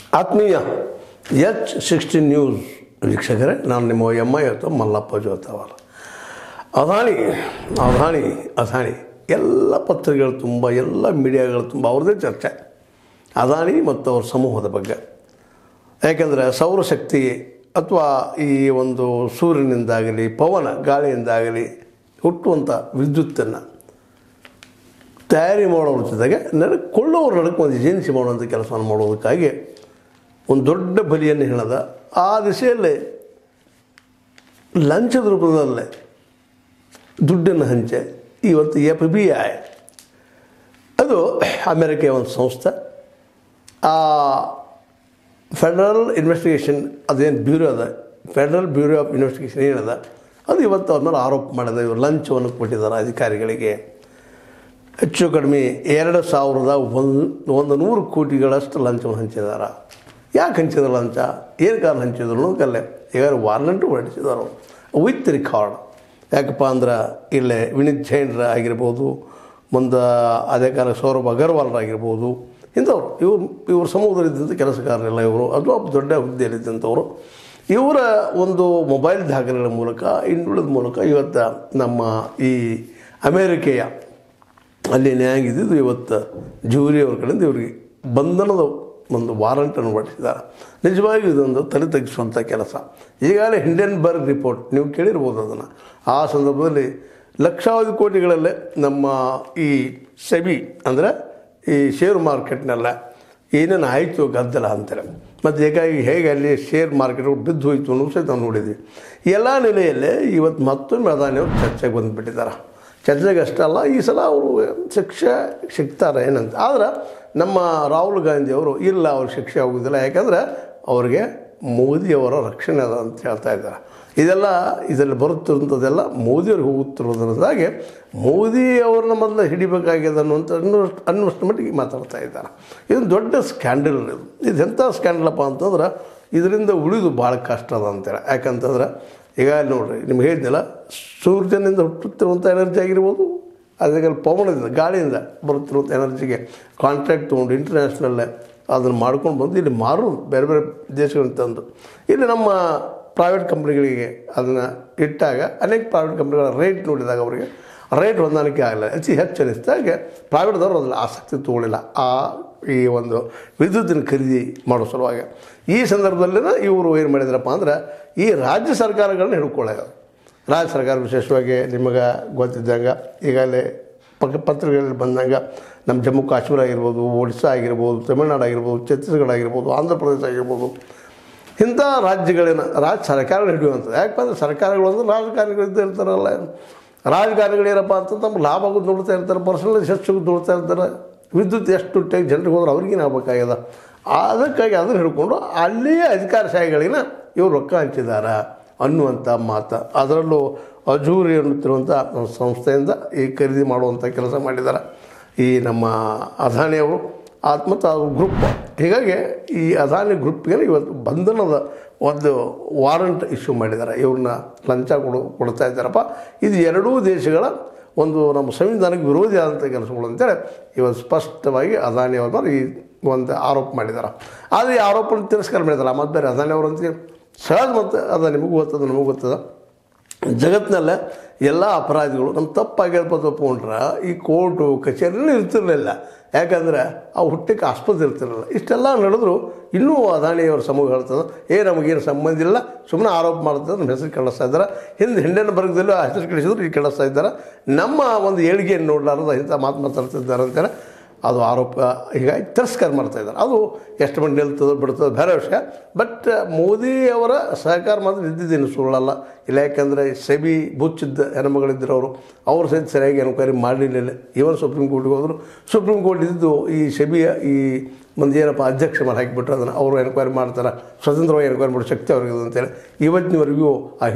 ಆತ್ಮೀಯ H16 news ವೀಕ್ಷಕರೇ, ನಾನು ನಿಮ್ಮ MI ಅಥವಾ ಮಲ್ಲಪ್ಪ ಜೋತಾವಾಲ. ಅದಾನಿ ಎಲ್ಲ ಪತ್ರಿಕೆಗಳು ತುಂಬ, ಎಲ್ಲ ಮೀಡಿಯಾಗಳು ತುಂಬ ಅವ್ರದ್ದೇ ಚರ್ಚೆ ಅದಾನಿ ಮತ್ತು ಅವ್ರ ಸಮೂಹದ ಬಗ್ಗೆ. ಯಾಕೆಂದರೆ ಸೌರಶಕ್ತಿ ಅಥವಾ ಈ ಒಂದು ಸೂರ್ಯನಿಂದಾಗಲಿ ಪವನ ಗಾಳಿಯಿಂದಾಗಲಿ ಹುಟ್ಟುವಂಥ ವಿದ್ಯುತ್ತನ್ನು ತಯಾರಿ ಮಾಡೋರ ಜೊತೆಗೆ ಕೊಳ್ಳೋರ ನಡಕ್ಕೆ ಒಂದು ಏಜೆನ್ಸಿ ಮಾಡುವಂಥ ಕೆಲಸವನ್ನು ಮಾಡೋದಕ್ಕಾಗಿ ಒಂದು ದೊಡ್ಡ ಬಲಿಯನ್ನು ಹೇಳದ. ಆ ದಿಶೆಯಲ್ಲೇ ಲಂಚದ ರೂಪದಲ್ಲೇ ದುಡ್ಡನ್ನು ಹಂಚೆ ಇವತ್ತು FBI ಅದು ಅಮೇರಿಕೆಯ ಒಂದು ಸಂಸ್ಥೆ. ಆ ಫೆಡರಲ್ ಇನ್ವೆಸ್ಟಿಗೇಷನ್ ಅದೇನು ಬ್ಯೂರೋ ಅದ, ಫೆಡರಲ್ ಬ್ಯೂರೋ ಆಫ್ ಇನ್ವೆಸ್ಟಿಗೇಷನ್ ಏನದ, ಅದು ಇವತ್ತು ಅವ್ರ ಮೇಲೆ ಆರೋಪ ಮಾಡಿದೆ. ಇವರು ಲಂಚವನ್ನು ಕೊಟ್ಟಿದ್ದಾರೆ ಅಧಿಕಾರಿಗಳಿಗೆ. ಹೆಚ್ಚು ಕಡಿಮೆ 2,100 ಕೋಟಿಗಳಷ್ಟು ಲಂಚವನ್ನು ಹಂಚಿದ್ದಾರೆ. ಯಾಕೆ ಹಂಚಿದ್ರು ಲಂಚ, ಏನು ಕಾರಣ ಹಂಚಿದ್ರು ಅನ್ನೋದಕ್ಕಲ್ಲೇ ಈಗ ವಾರ್ನೆಂಟು ಹೊರಡಿಸಿದರು ವಿತ್ ರೆಕಾರ್ಡ್. ಯಾಕಪ್ಪ ಅಂದ್ರೆ ಇಲ್ಲೇ ವಿನೀತ್ ಜೈನ್ರ ಆಗಿರ್ಬೋದು, ಮುಂದೆ ಅದೇ ಕಾಲ ಸೌರಭ್ ಅಗರ್ವಾಲ್ರಾಗಿರ್ಬೋದು, ಇಂಥವ್ರು ಇವ್ರ ಸಮೂಹದಲ್ಲಿದ್ದಂಥ ಕೆಲಸಗಾರರೆಲ್ಲ ಇವರು ಅಥವಾ ದೊಡ್ಡ ಹುದ್ದೆಯಲ್ಲಿದ್ದಂಥವ್ರು. ಇವರ ಒಂದು ಮೊಬೈಲ್ ದಾಖಲೆಗಳ ಮೂಲಕ, ಇನ್ನುಳಿದ ಮೂಲಕ ಇವತ್ತು ನಮ್ಮ ಈ ಅಮೇರಿಕೆಯ ಅಲ್ಲಿ ನ್ಯಾಯಾಗಿದ್ದು ಇವತ್ತು ಜೂರಿ ಅವ್ರ ಕಡೆಯಿಂದ ಇವರಿಗೆ ಬಂಧನದ ಒಂದು ವಾರಂಟನ್ನು ಹೊರಡಿಸಿದ್ದಾರೆ. ನಿಜವಾಗಿಯೂ ಇದೊಂದು ತಲೆ ತಗ್ಗಿಸುವಂಥ ಕೆಲಸ. ಈಗಾಗಲೇ ಹಿಂಡೆನ್ಬರ್ಗ್ ರಿಪೋರ್ಟ್ ನೀವು ಕೇಳಿರ್ಬೋದು ಅದನ್ನು. ಆ ಸಂದರ್ಭದಲ್ಲಿ ಲಕ್ಷಾವಧಿ ಕೋಟಿಗಳಲ್ಲೇ ನಮ್ಮ ಈ ಸೆಬಿ ಅಂದರೆ ಈ ಶೇರು ಮಾರ್ಕೆಟ್ನೆಲ್ಲ ಏನೇನು ಆಯಿತು ಗದ್ದಲ ಅಂತಾರೆ. ಮತ್ತು ಹೇಗೆ ಅಲ್ಲಿ ಶೇರ್ ಮಾರ್ಕೆಟ್ ಬಿದ್ದು ಹೋಯಿತು ಅನ್ನೋ ಸಹಿತ ನಾವು ನೋಡಿದ್ವಿ. ಎಲ್ಲ ನೆಲೆಯಲ್ಲೇ ಇವತ್ತು ಮತ್ತೊಮ್ಮೆ ಅದಾನಿಯವರು ಚರ್ಚೆಗೆ ಬಂದುಬಿಟ್ಟಿದ್ದಾರೆ. ಚರ್ಚೆಗೆ ಅಷ್ಟಲ್ಲ, ಈ ಸಲ ಅವರು ಶಿಕ್ಷೆ ಸಿಗ್ತಾರೆ ಏನಂತ. ಆದರೆ ನಮ್ಮ ರಾಹುಲ್ ಗಾಂಧಿಯವರು ಇಲ್ಲ, ಅವ್ರಿಗೆ ಶಿಕ್ಷೆ ಆಗೋದಿಲ್ಲ, ಯಾಕಂದರೆ ಅವ್ರಿಗೆ ಮೋದಿಯವರ ರಕ್ಷಣೆ ಅದ ಅಂತ ಹೇಳ್ತಾ ಇದ್ದಾರೆ. ಇದರಲ್ಲಿ ಬರುತ್ತಿರುವಂಥದ್ದೆಲ್ಲ ಮೋದಿಯವ್ರಿಗೆ ಹೋಗುತ್ತಿರೋದ್ರಿಂದಾಗಿ ಮೋದಿಯವ್ರನ್ನ ಮೊದಲು ಹಿಡಿಬೇಕಾಗಿದೆ ಅನ್ನುವಷ್ಟು ಮಟ್ಟಿಗೆ ಮಾತಾಡ್ತಾ ಇದ್ದಾರೆ. ಇದೊಂದು ದೊಡ್ಡ ಸ್ಕ್ಯಾಂಡಲ್. ಇದೆಂಥ ಸ್ಕ್ಯಾಂಡಲಪ್ಪ ಅಂತಂದ್ರೆ ಇದರಿಂದ ಉಳಿದು ಭಾಳ ಕಷ್ಟ ಅದ ಅಂತೇಳಿ. ಯಾಕಂತಂದ್ರೆ ಈಗ ನೋಡಿರಿ, ನಿಮ್ಗೆ ಹೇಳಿದ್ನಲ್ಲ, ಸೂರ್ಯನಿಂದ ಹುಟ್ಟುತ್ತಿರುವಂಥ ಎನರ್ಜಿ ಆಗಿರ್ಬೋದು, ಅದಕ್ಕೆ ಪವನದಿಂದ ಗಾಳಿಯಿಂದ ಬರುತ್ತಿರುವಂಥ ಎನರ್ಜಿಗೆ ಕಾಂಟ್ರಾಕ್ಟ್ ತೊಗೊಂಡು ಇಂಟರ್ನ್ಯಾಷನಲ್ಲೇ ಅದನ್ನು ಮಾಡ್ಕೊಂಡು ಬಂದು ಇಲ್ಲಿ ಮಾರೋದು ಬೇರೆ ಬೇರೆ ದೇಶಗಳಿಂದ ತಂದು ಇಲ್ಲಿ ನಮ್ಮ ಪ್ರೈವೇಟ್ ಕಂಪ್ನಿಗಳಿಗೆ ಅದನ್ನು ಇಟ್ಟಾಗ ಅನೇಕ ಪ್ರೈವೇಟ್ ಕಂಪ್ನಿಗಳ ರೇಟ್ ನೋಡಿದಾಗ ಅವರಿಗೆ ರೇಟ್ ಹೊಂದಾಣಿಕೆ ಆಗಲ್ಲ. ಹೆಚ್ಚು ಅನಿಸಿದಾಗ ಪ್ರೈವೇಟ್ದವರು ಅದ್ರಲ್ಲಿ ಆಸಕ್ತಿ ತೊಗೊಳ್ಳಿಲ್ಲ ಈ ಒಂದು ವಿದ್ಯುತ್ತಿನ ಖರೀದಿ ಮಾಡೋ ಸಲುವಾಗಿ. ಈ ಸಂದರ್ಭದಲ್ಲಿನ ಇವರು ಏನು ಮಾಡಿದ್ರಪ್ಪ ಅಂದ್ರೆ ಈ ರಾಜ್ಯ ಸರ್ಕಾರಗಳನ್ನ ಹಿಡ್ಕೊಳ್ಳೋದು. ರಾಜ್ಯ ಸರ್ಕಾರ ವಿಶೇಷವಾಗಿ ನಿಮಗೆ ಗೊತ್ತಿದ್ದಂಗೆ ಈಗಾಗಲೇ ಪತ್ರಿಕೆಗಳಲ್ಲಿ ಬಂದಾಗ ನಮ್ಮ ಜಮ್ಮು ಕಾಶ್ಮೀರ ಆಗಿರ್ಬೋದು, ಒಡಿಸ್ಸಾ ಆಗಿರ್ಬೋದು, ತಮಿಳುನಾಡು ಆಗಿರ್ಬೋದು, ಛತ್ತೀಸ್ಗಢ ಆಗಿರ್ಬೋದು, ಆಂಧ್ರ ಪ್ರದೇಶ ಆಗಿರ್ಬೋದು, ಇಂಥ ರಾಜ್ಯಗಳೇನು ರಾಜ್ಯ ಸರ್ಕಾರಗಳು ಹಿಡಿಯುವಂಥದ್ದು. ಯಾಕಪ್ಪ ಅಂದರೆ ಸರ್ಕಾರಗಳು ಅಂದ್ರೆ ರಾಜಕಾರಣಿಗಳಿದ್ದೇ ಇರ್ತಾರಲ್ಲ. ರಾಜಕಾರಣಿಗಳೇನಪ್ಪ ಅಂತಂದು ನಮ್ಗೆ ಲಾಭ ಆಗೋದು ನೋಡ್ತಾ ಇರ್ತಾರೆ, ಪರ್ಸನಲ್ ಹೆಚ್ಚು ನೋಡ್ತಾ ಇರ್ತಾರೆ. ವಿದ್ಯುತ್ ಎಷ್ಟು ಟೈಕ್ ಜನರಿಗೆ ಹೋದ್ರೆ ಅವ್ರಿಗೇನು ಆಗ್ಬೇಕಾಗ್ಯದ. ಅದಕ್ಕಾಗಿ ಅದನ್ನು ಹಿಡ್ಕೊಂಡು ಅಲ್ಲಿಯೇ ಅಧಿಕಾರಶಾಹಿಗಳಿನ ಇವರು ರೊಕ್ಕ ಹಂಚಿದ್ದಾರೆ ಅನ್ನುವಂಥ ಮಾತು. ಅದರಲ್ಲೂ ಅಜೂರಿ ಅನ್ನುತ್ತಿರುವಂಥ ಸಂಸ್ಥೆಯಿಂದ ಈ ಖರೀದಿ ಮಾಡುವಂಥ ಕೆಲಸ ಮಾಡಿದ್ದಾರೆ ಈ ನಮ್ಮ ಅದಾನಿಯವರು ಮತ್ತು ಅವ್ರ ಗ್ರೂಪ್. ಹೀಗಾಗಿ ಈ ಅದಾನಿ ಗ್ರೂಪ್ಗೆ ಇವತ್ತು ಬಂಧನದ ಒಂದು ವಾರಂಟ್ ಇಶ್ಯೂ ಮಾಡಿದ್ದಾರೆ. ಇವ್ರನ್ನ ಲಂಚ ಕೊಡ್ತಾ ಇದ್ದಾರಪ್ಪ. ಇದು ಎರಡೂ ದೇಶಗಳ ಒಂದು ನಮ್ಮ ಸಂವಿಧಾನಕ್ಕೆ ವಿರೋಧಿ ಆದಂಥ ಕೆಲಸಗಳು ಅಂತೇಳಿ ಇವತ್ತು ಸ್ಪಷ್ಟವಾಗಿ ಅದಾನಿಯವ್ರ ಮೇಲೆ ಈ ಒಂದು ಆರೋಪ ಮಾಡಿದ್ದಾರೆ. ಆದರೆ ಈ ಆರೋಪನ ತಿರಸ್ಕಾರ ಮಾಡಿದ್ದಾರೆ. ಮತ್ತು ಬೇರೆ ಅದಾನಿಯವರು ಅಂತ ಸಹಜ, ಮತ್ತು ಅದು ನಿಮಗೂ ಗೊತ್ತದ, ನಮಗೂ ಗೊತ್ತದ. ಜಗತ್ತಿನಲ್ಲೇ ಎಲ್ಲ ಅಪರಾಧಿಗಳು ನಮ್ಮ ತಪ್ಪಾಗಿರ್ಬೋದು ಒಪ್ಕೊಂಡ್ರೆ ಈ ಕೋರ್ಟು ಕಚೇರಿನೂ ಇರ್ತಿರಲಿಲ್ಲ. ಯಾಕಂದರೆ ಅವು ಹುಟ್ಟಕ್ಕೆ ಆಸ್ಪತ್ರೆ ಇರ್ತಿರಲಿಲ್ಲ. ಇಷ್ಟೆಲ್ಲ ನಡೆದ್ರು ಇನ್ನೂ ಅದಾನಿಯವ್ರ ಸಮೂಹ ಹೇಳ್ತದೆ, ನಮಗೇನು ಸಂಬಂಧ ಇಲ್ಲ, ಸುಮ್ಮನೆ ಆರೋಪ ಮಾಡ್ತದೆ, ನಮ್ಮ ಹೆಸರು ಕೆಡಿಸ್ತಾ ಇದ್ದಾರೆ. ಹಿಂಡೆನ್ಬರ್ಗ್ದಲ್ಲೂ ಆ ಹೆಸರು ಕೆಡಿಸಿದ್ರು ಈಗ ಕೆಡಿಸ್ತಾ ಇದ್ದಾರೆ. ನಮ್ಮ ಒಂದು ಏಳಿಗೆಯನ್ನು ನೋಡಲಾರ್ದ ಇಂಥ ಮಾತಾಡ್ತಿದ್ದಾರೆ ಅಂತೇಳಿ ಅದು ಆರೋಪ ಹೀಗಾಗಿ ತಿರಸ್ಕಾರ ಮಾಡ್ತಾಯಿದ್ದಾರೆ. ಅದು ಎಷ್ಟು ಮಂದಿ ನಿಲ್ತದೋ ಬಿಡ್ತದೋ ಬೇರೆ ವಿಷಯ. ಬಟ್ ಮೋದಿಯವರ ಸಹಕಾರ ಮಾತ್ರ ಇದ್ದಿದ್ದೇನು ಸುಳ್ಳಲ್ಲ. ಇಲ್ಲ, ಯಾಕೆಂದರೆ ಸೆಬಿ ಬುಚ್ಚಿದ್ದ ಹೆಣ್ಮಗಳಿದ್ದರು ಅವರು ಸಹಿತ ಸರಿಯಾಗಿ ಎನ್ಕ್ವೈರಿ ಮಾಡಲಿಲ್ಲ. ಇವನ್ ಸುಪ್ರೀಂ ಕೋರ್ಟ್ಗೆ ಹೋದರು. ಸುಪ್ರೀಂ ಕೋರ್ಟ್ ಇದ್ದು ಈ ಸೆಬಿಯ ಈ ಮಂದಿ ಏನಪ್ಪ ಅಧ್ಯಕ್ಷ ಮಾಡಿ ಹಾಕಿಬಿಟ್ರೆ ಅದನ್ನು ಅವರು ಎನ್ಕ್ವೈರಿ ಮಾಡ್ತಾರೆ, ಸ್ವತಂತ್ರವಾಗಿ ಎನ್ಕ್ವೈರಿ ಮಾಡೋ ಶಕ್ತಿ ಅವ್ರಿಗೆ ಅಂತೇಳಿ ಇವತ್ತಿನವರೆಗೂ ಆ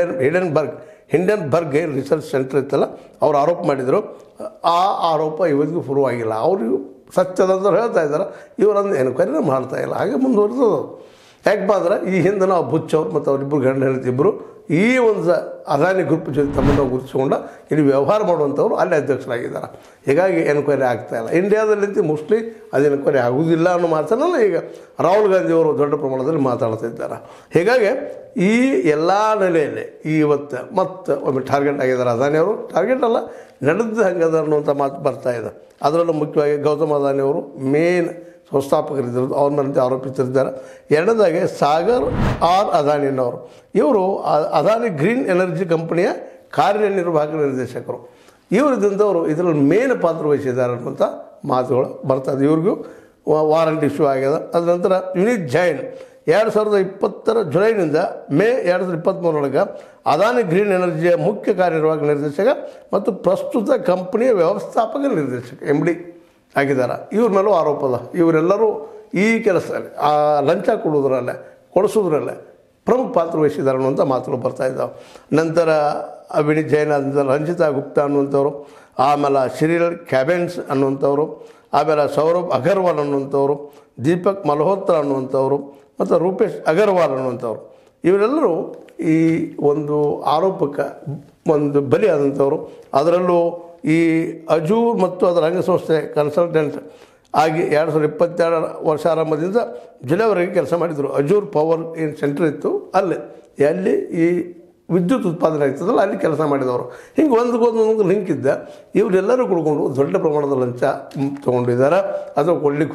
ಹಿಂಡೆನ್ಬರ್ಗ್ ರಿಸರ್ಚ್ ಸೆಂಟರ್ ಇತ್ತಲ್ಲ, ಅವ್ರು ಆರೋಪ ಮಾಡಿದರು. ಆ ಆರೋಪ ಇವತ್ತಿಗೂ ಪ್ರೂವ್ ಆಗಿಲ್ಲ. ಅವ್ರಿಗೂ ಸತ್ಯದಂತ ಹೇಳ್ತಾ ಇದ್ದಾರೆ, ಇವರನ್ನು ಎನ್ಕ್ವೈರಿನ ಮಾಡ್ತಾಯಿಲ್ಲ. ಹಾಗೆ ಮುಂದುವರೆದದು. ಯಾಕಪ್ಪ ಅಂದ್ರೆ ಈ ಹಿಂದೆ ನಾವು ಬುಚ್ ಅವ್ರು ಮತ್ತು ಅವರಿಬ್ಬರು ಗಂಡ ಹೆಂಡತಿ ಇಬ್ಬರು ಈ ಒಂದು ಅದಾನಿ ಗ್ರೂಪ್ ಜೊತೆ ತಮ್ಮನ್ನು ಗುರುತಿಸಿಕೊಂಡು ಇಲ್ಲಿ ವ್ಯವಹಾರ ಮಾಡುವಂಥವ್ರು ಅಲ್ಲಿ ಅಧ್ಯಕ್ಷರಾಗಿದ್ದಾರೆ. ಹೀಗಾಗಿ ಎನ್ಕ್ವೈರಿ ಆಗ್ತಾಯಿಲ್ಲ. ಇಂಡಿಯಾದಲ್ಲಿ ಮೋಸ್ಟ್ಲಿ ಅದು ಎನ್ಕ್ವೈರಿ ಆಗುವುದಿಲ್ಲ ಅನ್ನೋ ಮಾತನ್ನು ಈಗ ರಾಹುಲ್ ಗಾಂಧಿಯವರು ದೊಡ್ಡ ಪ್ರಮಾಣದಲ್ಲಿ ಮಾತಾಡ್ತಿದ್ದಾರೆ. ಹೀಗಾಗಿ ಈ ಎಲ್ಲ ನೆಲೆಯಲ್ಲಿ ಇವತ್ತು ಮತ್ತು ಒಮ್ಮೆ ಟಾರ್ಗೆಟ್ ಆಗಿದ್ದಾರೆ ಅದಾನಿಯವರು. ಟಾರ್ಗೆಟ್ ಅಲ್ಲ, ನಡೆದು ಹಂಗದ ಅನ್ನುವಂಥ ಮಾತು ಬರ್ತಾ ಇದೆ. ಅದರಲ್ಲೂ ಮುಖ್ಯವಾಗಿ ಗೌತಮ್ ಅದಾನಿಯವರು ಮೇನ್ ಸಂಸ್ಥಾಪಕರಿದ್ದರು, ಅವ್ರ ಮೇಲೆ ಆರೋಪಿಸಿದ್ದಾರೆ. ಎರಡನೇದಾಗಿ ಸಾಗರ್ ಆರ್ ಅದಾನಿಯವರು, ಇವರು ಅದಾನಿ ಗ್ರೀನ್ ಎನರ್ಜಿ ಕಂಪನಿಯ ಕಾರ್ಯನಿರ್ವಾಹಕ ನಿರ್ದೇಶಕರು. ಇವರಿದ್ದಂಥವರು ಇದರಲ್ಲಿ ಮೇನ್ ಪಾತ್ರ ವಹಿಸಿದ್ದಾರೆ ಅನ್ನುವಂಥ ಮಾತುಗಳು ಬರ್ತದೆ. ಇವ್ರಿಗೂ ವಾರಂಟ್ ಇಶ್ಯೂ ಆಗ್ಯದ. ಅದ ನಂತರ ವಿನೀತ್ ಜೈನ್ 2020 ಜುಲೈನಿಂದ ಮೇ 2023 ಅದಾನಿ ಗ್ರೀನ್ ಎನರ್ಜಿಯ ಮುಖ್ಯ ಕಾರ್ಯನಿರ್ವಾಹಕ ನಿರ್ದೇಶಕ ಮತ್ತು ಪ್ರಸ್ತುತ ಕಂಪನಿಯ ವ್ಯವಸ್ಥಾಪಕ ನಿರ್ದೇಶಕ MD ಆಗಿದ್ದಾರೆ. ಇವ್ರ ಮೇಲೂ ಆರೋಪ ಅದ. ಇವರೆಲ್ಲರೂ ಈ ಕೆಲಸದಲ್ಲಿ ಲಂಚ ಕೊಡಿಸೋದ್ರಲ್ಲೇ ಪ್ರಮುಖ ಪಾತ್ರ ವಹಿಸಿದ್ದಾರೆ ಅನ್ನುವಂಥ ಮಾತುಗಳು ಬರ್ತಾಯಿದ್ದಾವೆ. ನಂತರ ವಿನೀತ್ ಜೈನ್ ಆದ ರಂಜಿತಾ ಗುಪ್ತಾ ಅನ್ನುವಂಥವ್ರು, ಆಮೇಲೆ ಶಿರಿಲ್ ಕ್ಯಾಬೆನ್ಸ್ ಅನ್ನುವಂಥವ್ರು, ಆಮೇಲೆ ಸೌರಭ್ ಅಗರ್ವಾಲ್ ಅನ್ನುವಂಥವ್ರು, ದೀಪಕ್ ಮಲ್ಹೋತ್ರಾ ಅನ್ನುವಂಥವ್ರು ಮತ್ತು ರೂಪೇಶ್ ಅಗರ್ವಾಲ್ ಅನ್ನುವಂಥವ್ರು, ಇವರೆಲ್ಲರೂ ಈ ಒಂದು ಆರೋಪಕ್ಕೆ ಒಂದು ಬಲಿ ಆದಂಥವ್ರು. ಅದರಲ್ಲೂ ಈ ಅಜೂರ್ ಮತ್ತು ಅದರ ಅಂಗಸಂಸ್ಥೆ ಕನ್ಸಲ್ಟೆಂಟ್ ಆಗಿ 2022 ವರ್ಷ ಆರಂಭದಿಂದ ಜುಲೈವರೆಗೆ ಕೆಲಸ ಮಾಡಿದರು. ಅಜೂರ್ ಪವರ್ ಏನು ಸೆಂಟರ್ ಇತ್ತು ಅಲ್ಲಿ ಈ ವಿದ್ಯುತ್ ಉತ್ಪಾದನೆ ಆಗ್ತದಲ್ಲ ಅಲ್ಲಿ ಕೆಲಸ ಮಾಡಿದವರು. ಹಿಂಗೆ ಒಂದೊಂದು ಲಿಂಕ್ ಇದ್ದ. ಇವರೆಲ್ಲರೂ ಕುಡ್ಕೊಂಡು ದೊಡ್ಡ ಪ್ರಮಾಣದ ಲಂಚ ತೊಗೊಂಡಿದ್ದಾರೆ ಅಥವಾ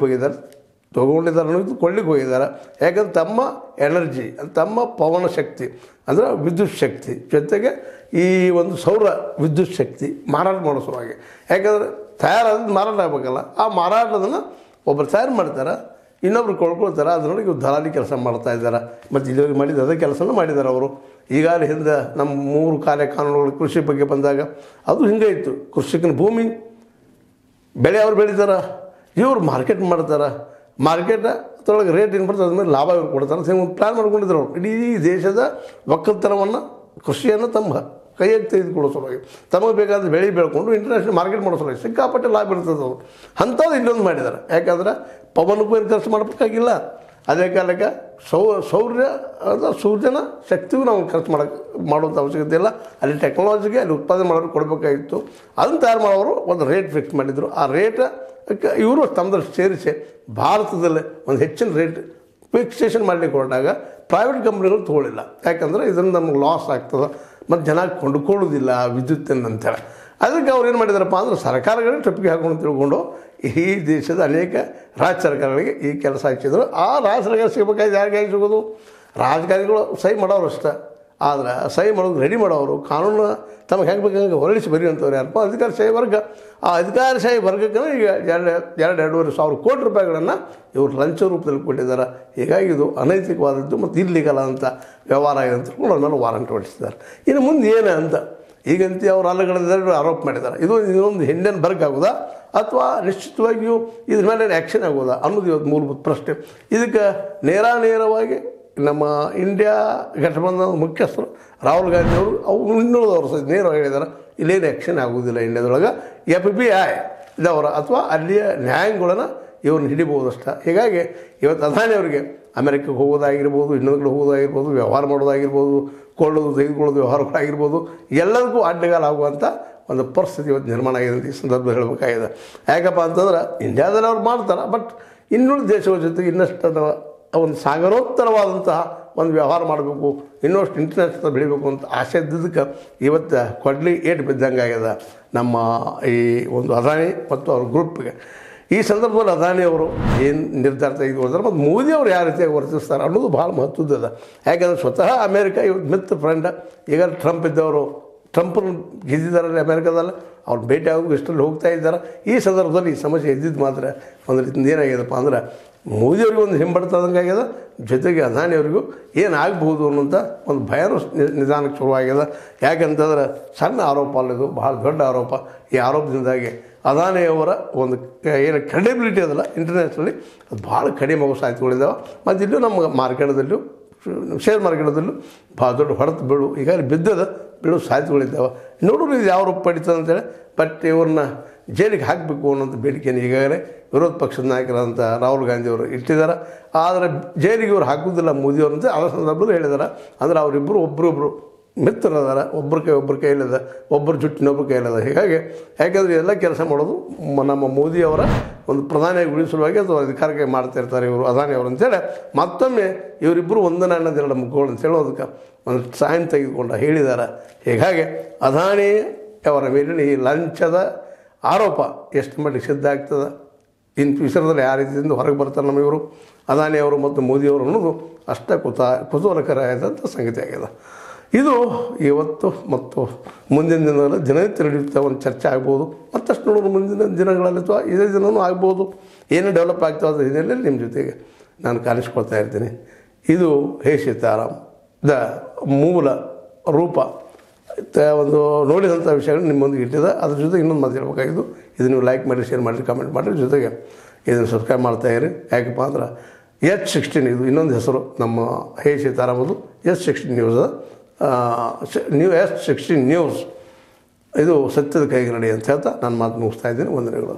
ಕೊಳ್ಳಿಕ್ಕೆ ಹೋಗಿದ್ದಾರೆ. ಯಾಕಂದ್ರೆ ತಮ್ಮ ಎನರ್ಜಿ, ತಮ್ಮ ಪವನ ಶಕ್ತಿ ಅಂದರೆ ವಿದ್ಯುತ್ ಶಕ್ತಿ ಜೊತೆಗೆ ಈ ಒಂದು ಸೌರ ವಿದ್ಯುತ್ ಶಕ್ತಿ ಮಾರಾಟ ಮಾಡೋ ಸಲುವಾಗಿ, ಯಾಕಂದರೆ ತಯಾರಾದ ಮಾರಾಟ ಆಗಬೇಕಲ್ಲ, ಆ ಮಾರಾಟದನ್ನು ಒಬ್ಬರು ತಯಾರು ಮಾಡ್ತಾರೆ, ಇನ್ನೊಬ್ರು ಕೊಂಡ್ಕೊಳ್ತಾರೆ. ಅದರೊಳಗೆ ಇವ್ರು ದಲಾಲಿ ಕೆಲಸ ಮಾಡ್ತಾಯಿದ್ದಾರೆ. ಮತ್ತು ಇಲ್ಲಿವರೆಗೆ ಮಾಡಿದ್ದು ಅದೇ ಕೆಲಸನೂ ಮಾಡಿದ್ದಾರೆ ಅವರು. ಈಗಾಗಲೇ ಹಿಂದೆ ನಮ್ಮ 3 ಕಾನೂನುಗಳು ಕೃಷಿ ಬಗ್ಗೆ ಬಂದಾಗ ಅದು ಹಿಂಗೆ ಇತ್ತು. ಕೃಷಿಕನ ಭೂಮಿ ಬೆಳೆ ಅವ್ರು ಬೆಳೀತಾರೆ, ಇವ್ರು ಮಾರ್ಕೆಟ್ ಮಾಡ್ತಾರೆ. ಮಾರ್ಕೆಟ್ ಅದರೊಳಗೆ ರೇಟ್ ಏನು ಬರ್ತದೆ ಅದ್ಮೇಲೆ ಲಾಭ ಇವ್ರು ಕೊಡ್ತಾರೆ ಅಂತ ಒಂದು ಪ್ಲ್ಯಾನ್ ಮಾಡ್ಕೊಂಡಿದ್ರು ಅವರು. ಇಡೀ ದೇಶದ ಒಕ್ಕಲ್ತನವನ್ನು ಕೃಷಿಯನ್ನು ತಮ್ಮ ಕೈಯಾಗಿ ತೆಗೆದುಕೊಳ್ಳೋ ಸಲುವಾಗಿ ತಮಗೆ ಬೇಕಾದ ಬೆಳೆ ಬೆಳ್ಕೊಂಡು ಇಂಟರ್ನ್ಯಾಷನಲ್ ಮಾರ್ಕೆಟ್ ಮಾಡೋ ಸಲುವಾಗಿ ಸಿಕ್ಕಾಪಟ್ಟೆ ಲಾಭ ಇರ್ತದೆ ಅವರು. ಅಂಥದ್ದು ಇಲ್ಲೊಂದು ಮಾಡಿದ್ದಾರೆ. ಯಾಕಂದ್ರೆ ಪವನಕ್ಕೂ ಏನು ಖರ್ಚು ಮಾಡಬೇಕಾಗಿಲ್ಲ, ಅದೇ ಕಾಲಕ್ಕೆ ಸೂರ್ಯನ ಶಕ್ತಿಗೂ ನಾವು ಖರ್ಚು ಮಾಡುವಂಥ ಅವಶ್ಯಕತೆ ಇಲ್ಲ. ಅಲ್ಲಿ ಟೆಕ್ನಾಲಜಿಗೆ ಅಲ್ಲಿ ಉತ್ಪಾದನೆ ಮಾಡೋರು ಕೊಡಬೇಕಾಗಿತ್ತು. ಅದನ್ನು ತಯಾರು ಮಾಡೋರು ಒಂದು ರೇಟ್ ಫಿಕ್ಸ್ ಮಾಡಿದರು. ಆ ರೇಟ್ ಇವರು ತಮ್ಮದ್ರಲ್ಲಿ ಸೇರಿಸಿ ಭಾರತದಲ್ಲೇ ಒಂದು ಹೆಚ್ಚಿನ ರೇಟ್ ಫಿಕ್ಸೇಷನ್ ಮಾಡಲಿಕ್ಕೆ ಹೊರಟಾಗ ಪ್ರೈವೇಟ್ ಕಂಪ್ನಿಗಳು ತೊಗೊಳ್ಳಿಲ್ಲ. ಯಾಕಂದರೆ ಇದನ್ನು ನಮ್ಗೆ ಲಾಸ್ ಆಗ್ತದೆ ಮತ್ತು ಜನ ಕೊಂಡುಕೊಳ್ಳೋದಿಲ್ಲ ವಿದ್ಯುತ್ತನ್ನು ಅಂತೇಳಿ. ಅದಕ್ಕೆ ಅವ್ರು ಏನು ಮಾಡಿದಾರಪ್ಪ ಅಂದ್ರೆ ಸರ್ಕಾರಗಳೇ ಟೊಪ್ಪಿಗೆ ಹಾಕೊಂಡು ತಿಳ್ಕೊಂಡು ಈ ದೇಶದ ಅನೇಕ ರಾಜ್ಯ ಸರ್ಕಾರಗಳಿಗೆ ಈ ಕೆಲಸ ಹಚ್ಚಿದ್ರು. ಆ ರಾಜ್ಯ ಸರ್ಕಾರ ಸಿಗಬೇಕಾದ್ರೆ ಯಾರಿಗೆ ಸಿಗೋದು? ರಾಜಕಾರಣಿಗಳು ಸಹಿ ಮಾಡೋರು ಅಷ್ಟೇ. ಆದರೆ ಸಹಿ ಮಾಡೋದು ರೆಡಿ ಮಾಡೋರು, ಕಾನೂನು ತಮಗೆ ಹೆಂಗೆ ಬೇಕಂಗೆ ಹೊರಳಿಸಿ ಬರೆಯುವಂಥವ್ರು ಯಾರಪ್ಪ? ಅಧಿಕಾರಶಾಹಿ ವರ್ಗ. ಆ ಅಧಿಕಾರಶಾಹಿ ವರ್ಗಕ್ಕೆ ಈಗ 2-2.5 ಸಾವಿರ ಕೋಟಿ ರೂಪಾಯಿಗಳನ್ನು ಇವರು ಲಂಚ ರೂಪದಲ್ಲಿ ಕೊಟ್ಟಿದ್ದಾರೆ. ಹೀಗಾಗಿ ಇದು ಅನೈತಿಕವಾದದ್ದು ಮತ್ತು ಇಲ್ಲಿಗಲ್ಲ ಅಂತ ವ್ಯವಹಾರ ಆಗಿದೆ ಅಂತ ತಿಳ್ಕೊಂಡು ಅವ್ರ ಮೇಲೆ ವಾರಂಟ್ ಹೊರಡಿಸಿದ್ದಾರೆ. ಇನ್ನು ಮುಂದೆ ಏನು ಅಂತ ಈಗಂತ ಅವರು ಅಲ್ಲಗಡೆದವರು ಆರೋಪ ಮಾಡಿದ್ದಾರೆ. ಇನ್ನೊಂದು ಹಿಂಡಿಯನ್ ಬರ್ಗ್ ಆಗೋದಾ ಅಥವಾ ನಿಶ್ಚಿತವಾಗಿಯೂ ಇದ್ರ ಮೇಲೆ ಆ್ಯಕ್ಷನ್ ಆಗೋದಾ ಅನ್ನೋದು ಇವತ್ತು ಮೂಲಭೂತ ಪ್ರಶ್ನೆ. ಇದಕ್ಕೆ ನೇರವಾಗಿ ನಮ್ಮ ಇಂಡಿಯಾ ಘಟಬಂಧನದ ಮುಖ್ಯಸ್ಥರು ರಾಹುಲ್ ಗಾಂಧಿಯವರು ಇನ್ನುಳಿದವರು ಸಹ ನೇರವಾಗಿ ಹೇಳಿದ್ದಾರೆ, ಇಲ್ಲೇನು ಆ್ಯಕ್ಷನ್ ಆಗೋದಿಲ್ಲ ಇಂಡಿಯಾದೊಳಗೆ. FBI ಇದವರ ಅಥವಾ ಅಲ್ಲಿಯ ನ್ಯಾಯಾಂಗಗಳನ್ನು ಇವ್ರನ್ನ ಹಿಡಿಬೋದಷ್ಟ. ಹೀಗಾಗಿ ಇವತ್ತು ಅದಾನಿ ಅವರಿಗೆ ಅಮೆರಿಕಕ್ಕೆ ಹೋಗೋದಾಗಿರ್ಬೋದು, ಇನ್ನೊಂದು ಕಡೆ ಹೋಗೋದಾಗಿರ್ಬೋದು, ವ್ಯವಹಾರ ಮಾಡೋದಾಗಿರ್ಬೋದು, ತೆಗೆದುಕೊಳ್ಳೋದು ವ್ಯವಹಾರಗಳಾಗಿರ್ಬೋದು, ಎಲ್ಲದಕ್ಕೂ ಅಡ್ಡಗಾಲ ಆಗುವಂಥ ಒಂದು ಪರಿಸ್ಥಿತಿ ಇವತ್ತು ನಿರ್ಮಾಣ ಆಗಿದೆ ಅಂತ ಈ ಸಂದರ್ಭದಲ್ಲಿ ಹೇಳಬೇಕಾಗಿದೆ. ಯಾಕಪ್ಪ ಅಂತಂದ್ರೆ ಇಂಡಿಯಾದಲ್ಲಿ ಅವ್ರು ಮಾಡ್ತಾರೆ, ಬಟ್ ಇನ್ನುಳಿದ ದೇಶಗಳ ಜೊತೆಗೆ ಇನ್ನಷ್ಟು ಒಂದು ಸಾಗರೋತ್ತರವಾದಂತಹ ಒಂದು ವ್ಯವಹಾರ ಮಾಡಬೇಕು, ಇನ್ನಷ್ಟು ಇಂಟರ್ನ್ಯಾಷನಲ್ ಬೆಳಿಬೇಕು ಅಂತ ಆಸೆ ಇದ್ದಿದ್ದಕ್ಕೆ ಇವತ್ತು ಕೊಡ್ಲಿ ಏಟು ಬಿದ್ದಂಗೆ ಆಗ್ಯದ ನಮ್ಮ ಈ ಒಂದು ಅದಾನಿ ಮತ್ತು ಅವ್ರ ಗ್ರೂಪ್ಗೆ. ಈ ಸಂದರ್ಭದಲ್ಲಿ ಅದಾನಿಯವರು ಏನು ನಿರ್ಧಾರ ತೆಗೆದುಕೊಳ್ತಾರೆ ಮತ್ತು ಮೋದಿಯವರು ಯಾವ ರೀತಿಯಾಗಿ ವರ್ತಿಸ್ತಾರೆ ಅನ್ನೋದು ಭಾಳ ಮಹತ್ವದ. ಯಾಕಂದರೆ ಸ್ವತಃ ಅಮೇರಿಕ ಇವತ್ತು ಮಿತ್ರ ಫ್ರೆಂಡ್. ಈಗ ಟ್ರಂಪ್ ಇದ್ದವರು ಟ್ರಂಪನ್ನು ಗೆದ್ದಿದ್ದಾರೆ ಅಮೇರಿಕಾದಲ್ಲಿ, ಅವ್ರು ಭೇಟಿ ಆಗೋದು ಇಷ್ಟರಲ್ಲಿ ಹೋಗ್ತಾ ಇದ್ದಾರೆ. ಈ ಸಂದರ್ಭದಲ್ಲಿ ಈ ಸಮಸ್ಯೆ ಇದ್ದಿದ್ದು ಮಾತ್ರ ಒಂದು ರೀತಿಯಿಂದ ಏನಾಗ್ಯದಪ್ಪ ಅಂದ್ರೆ ಮೋದಿಯವ್ರಿಗೆ ಒಂದು ಹಿಂಬಡ್ತದಂಗೆ ಆಗ್ಯದ, ಜೊತೆಗೆ ಅದಾನಿಯವರಿಗೂ ಏನಾಗಬಹುದು ಅನ್ನೋಂಥ ಒಂದು ಭಯನೂ ನಿಧಾನಕ್ಕೆ ಶುರುವಾಗ್ಯದ. ಯಾಕಂತಂದ್ರೆ ಸಣ್ಣ ಆರೋಪ ಅಲ್ಲದು, ಭಾಳ ದೊಡ್ಡ ಆರೋಪ. ಈ ಆರೋಪದಿಂದಾಗಿ ಅದಾನಿಯವರ ಒಂದು ಏನು ಕ್ರೆಡಿಬಿಲಿಟಿ ಅದಲ್ಲ ಇಂಟರ್ನ್ಯಾಷನಲಿ ಅದು ಭಾಳ ಕಡಿಮೆ ಆಗೋ ಸಾಧ್ಯತೆಗಳಿದ್ದಾವೆ. ಮತ್ತು ಇಲ್ಲೂ ನಮ್ಮ ಮಾರ್ಕೆಟದಲ್ಲೂ ಶೇರ್ ಮಾರ್ಕೆಟದಲ್ಲೂ ಭಾಳ ದೊಡ್ಡ ಹೊಡೆತ ಬೀಳು ಈಗಾಗಲೇ ಬಿದ್ದದ, ಬೀಳೋ ಸಾಧ್ಯತೆಗಳಿದ್ದಾವೆ. ನೋಡೋರು ಇದು ಯಾವ ರೂಪ ಪಡಿತದೆ ಅಂತೇಳಿ. ಬಟ್ ಇವ್ರನ್ನ ಜೈಲಿಗೆ ಹಾಕಬೇಕು ಅನ್ನೋದು ಬೇಡಿಕೆಯನ್ನು ಈಗಾಗಲೇ ವಿರೋಧ ಪಕ್ಷದ ನಾಯಕರಾದಂಥ ರಾಹುಲ್ ಗಾಂಧಿಯವರು ಇಟ್ಟಿದ್ದಾರೆ. ಆದರೆ ಜೈಲಿಗೆ ಇವ್ರು ಹಾಕೋದಿಲ್ಲ ಮೋದಿಯವರು ಅಂತ ಆ ಸಂದರ್ಭದಲ್ಲಿ ಹೇಳಿದ್ದಾರೆ. ಅಂದರೆ ಅವರಿಬ್ಬರು ಒಬ್ಬರೊಬ್ಬರು ಮಿತ್ರರದಾರ, ಒಬ್ಬರ ಕೈಲಿದೆ, ಒಬ್ಬರು ಜುಟ್ಟಿನೊಬ್ಬರ ಕೈಲಿದೆ. ಹೀಗಾಗಿ ಯಾಕೆಂದರೆ ಎಲ್ಲ ಕೆಲಸ ಮಾಡೋದು ನಮ್ಮ ಮೋದಿಯವರ ಒಂದು ಪ್ರಧಾನಿಯಾಗಿ ಉಳಿಸಲುವಾಗಿ ಅಥವಾ ಅಧಿಕಾರಕ್ಕೆ ಮಾಡ್ತಾಯಿರ್ತಾರೆ ಇವರು ಅದಾನಿಯವರು ಅಂತೇಳಿ ಮತ್ತೊಮ್ಮೆ ಇವರಿಬ್ಬರು ಒಂದನೇ ಅನ್ನೋದೆರಡು ಮುಖಗಳು ಅಂತ ಹೇಳೋದಕ್ಕೆ ಒಂದು ಸೈನ್ ತೆಗೆದುಕೊಂಡು ಹೇಳಿದ್ದಾರೆ. ಹೀಗಾಗಿ ಅದಾನಿ ಅವರ ಮೇಲಿನ ಈ ಲಂಚದ ಆರೋಪ ಎಷ್ಟು ಮಟ್ಟಿಗೆ ಸಿದ್ಧ ಆಗ್ತದೆ, ಇನ್ನು ಫ್ಯೂಚರ್ದಲ್ಲಿ ಯಾವ ರೀತಿಯಿಂದ ಹೊರಗೆ ಬರ್ತಾರೆ ನಮ್ಮ ಇವರು ಅದಾನಿಯವರು ಮತ್ತು ಮೋದಿಯವರು ಅನ್ನೋದು ಅಷ್ಟೇ ಕುತೂಹಲಕರವಾದಂಥ ಸಂಗತಿ ಆಗಿದೆ. ಇದು ಇವತ್ತು ಮತ್ತು ಮುಂದಿನ ದಿನಗಳಲ್ಲಿ ದಿನನಿತ್ಯ ನಡೆಯುತ್ತಾ ಒಂದು ಚರ್ಚೆ ಆಗ್ಬೋದು. ಮತ್ತಷ್ಟು ನೋಡೋದು ಮುಂದಿನ ದಿನಗಳಲ್ಲಿ ಅಥವಾ ಇದೇ ದಿನವೂ ಆಗ್ಬೋದು. ಏನು ಡೆವಲಪ್ ಆಗ್ತದೆ ಅದು ಹಿನ್ನೆಲೆಯಲ್ಲಿ ನಿಮ್ಮ ಜೊತೆಗೆ ನಾನು ಕಾಣಿಸ್ಕೊಳ್ತಾ ಇರ್ತೀನಿ. ಇದು ಹೇ ಸೀತಾರಾಮ್ ದ ಮೂಲ ರೂಪ ಒಂದು ನೋಡಿದಂಥ ವಿಷಯಗಳು ನಿಮ್ಮೊಂದಿಗೆ ಇಟ್ಟಿದೆ. ಅದ್ರ ಜೊತೆಗೆ ಇನ್ನೊಂದು ಮಾತಾಡಬೇಕಾಗಿದ್ದು, ಇದು ನೀವು ಲೈಕ್ ಮಾಡಿ, ಶೇರ್ ಮಾಡಿ, ಕಮೆಂಟ್ ಮಾಡಿರಿ, ಜೊತೆಗೆ ಇದನ್ನು ಸಬ್ಸ್ಕ್ರೈಬ್ ಮಾಡ್ತಾಯಿರಿ. ಯಾಕಪ್ಪ ಅಂದ್ರೆ H16 ಇದು ಇನ್ನೊಂದು ಹೆಸರು ನಮ್ಮ ಹೇ ಸೀತಾರಾಮದು. H16 ನ್ಯೂಸ್ H16 ನ್ಯೂಸ್ ಇದು ಸತ್ಯದ ಕೈಗೆ ನಡಿ ಅಂತ ಹೇಳ್ತಾ ನಾನು ಮಾತು ಮುಗಿಸ್ತಾ ಇದ್ದೀನಿ. ವಂದನೆಗಳು.